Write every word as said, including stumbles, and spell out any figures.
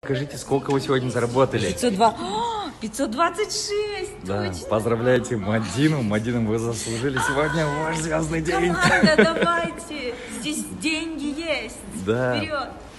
Скажите, сколько вы сегодня заработали? пятьсот два. О, пятьсот двадцать шесть! Да, Точно. поздравляйте Мадину. Мадину, вы заслужили сегодня ваш звездный день. Команда, давайте! Здесь деньги есть! Да. Вперед!